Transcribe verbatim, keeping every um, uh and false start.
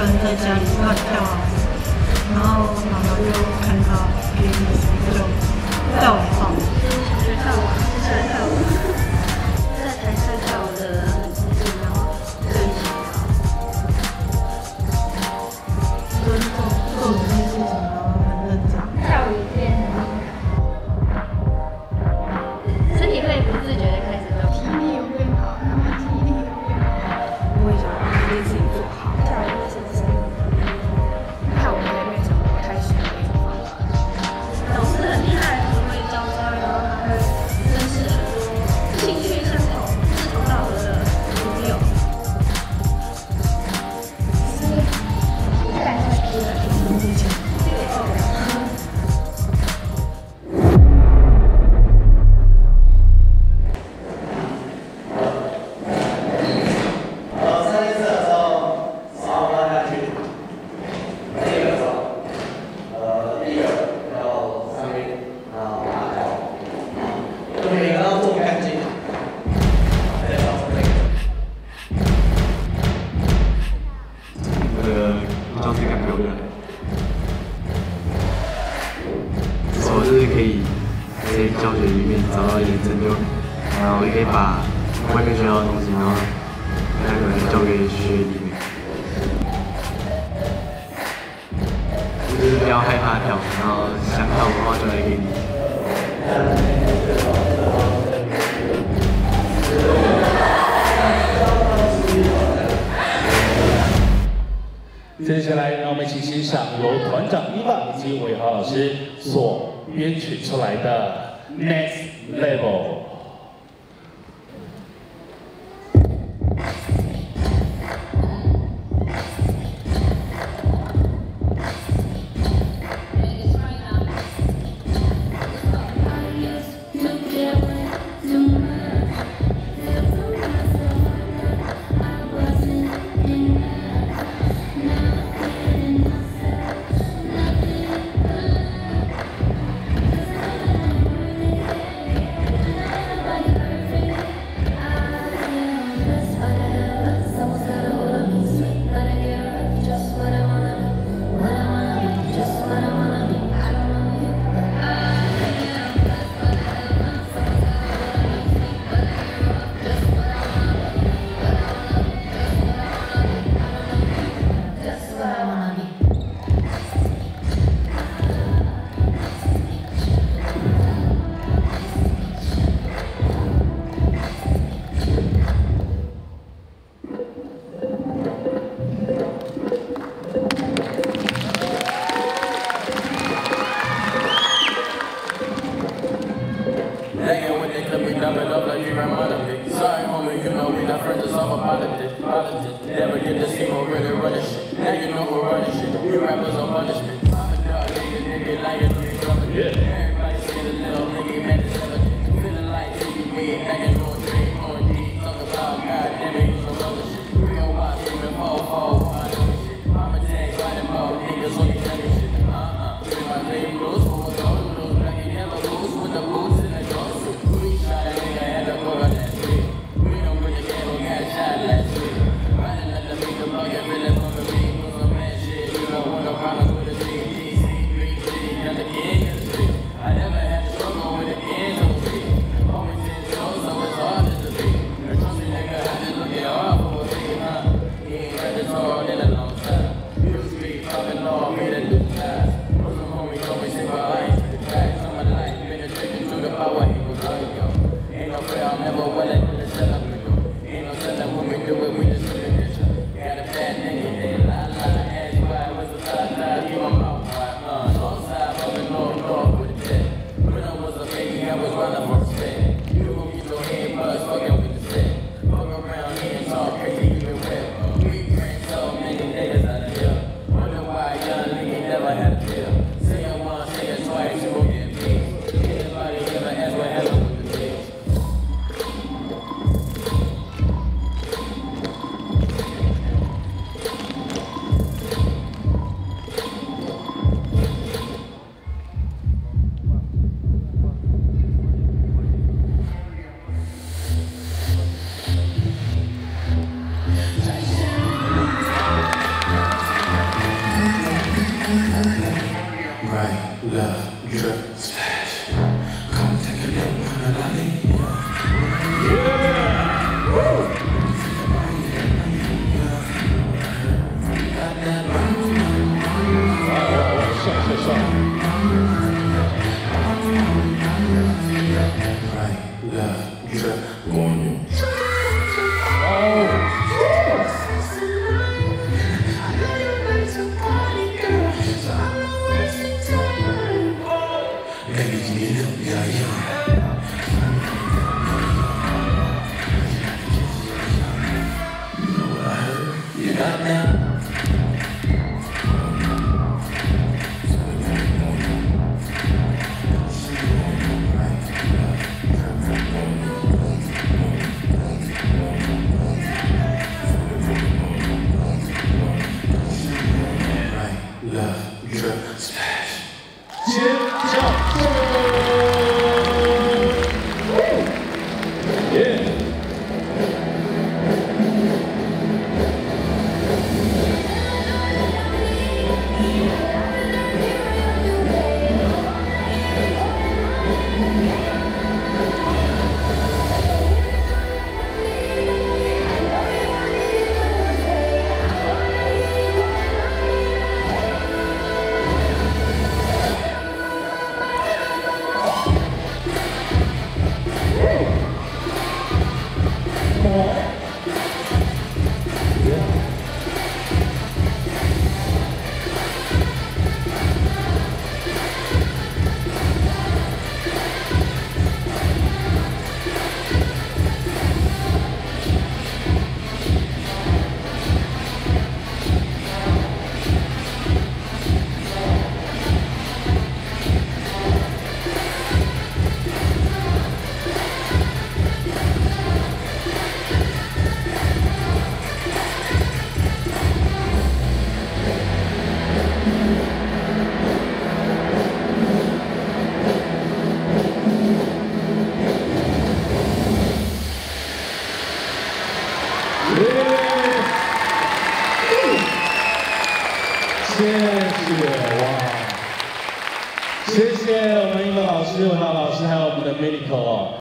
人在家里乱跳啊，然后妈妈就看到别人的时候就带我跳舞。 学跳舞，接下来跳舞，在台上跳舞的人很自信，然后可以协调， 尊重做每件事情，然后很认真。 跳舞变很厉害，身体会不自觉的开始动， 体力有变好，然后记忆力有变好。 我也想把这件事情做好。 跳舞是是看我可以变成我开心的一种方法。 老师很厉害，很会教他，然后他会认识很多兴趣相同、志同道合的朋友。 感觉是以前这个也是。 我就是可以在教学里面找到一点成就，然后也可以把外面学到的东西，然后那个交给学里面。就是不要害怕跳，然后想跳的话就来给你。 接下来，让我们一起欣赏由团长伊娃以及伟豪老师所编曲出来的《Next Level》。 Sorry, homie, you know we not friends, it's all about politics. Politics. Never get to see more really running shit. Now you know who running shit. You rappers on punishment. I'm a dog, nigga, nigga, like it, nigga, drumming. Everybody say the little nigga, man, it's never feeling like T V, back and forth, straight on D. Talk about God damn it, you some other shit. Real watch, even fall, fall, I know shit. I'm a tag, riding about niggas on these niggas shit. Uh-uh. With my baby blues, for a gold blues, black and yellow blues, with the boots and the gloves. We shot a nigga, had to go out that street. We don't really care who got shot last week. Riding at the meet the bug, you really from the beat, with some mad shit. You don't want no problems with a G T C, three G, got the king in the street. I never had to struggle with the ends on the street. Always ten toes, so it's hard as the beat. Trust me, nigga, I just look at hard for a big, huh? He ain't read this hard in a long time. You street talking all, made a new size. Put some homies on me, say my eyes to the cracks. On my life, been a drinking to the power, he was like, yo. Ain't no fear, I'm never willing to shut up, nigga. Ain't no telling when we do it, we just look at this. Got a bad nigga, they lie, lie, ask why, what's the side, side, keep my mouth quiet, uh. North side, up and north, north with the jet. When I was a baby, I was running for respect. You gon' get your head buzzed, fucking with the set. Fuck around here and talk crazy, you been wet. We bring so many niggas out of here. Wonder why young nigga never had a deal. Say it once, say it twice, you gon' get beat. Anybody ever ask what happened with the bitch? drip on you. Oh. Baby, can you help me out here? You know what I heard? You got now? Love, drip, splash. 尖叫！耶！谢谢哇！谢谢我们英文老师、文浩老师，还有我们的 Medical 哦。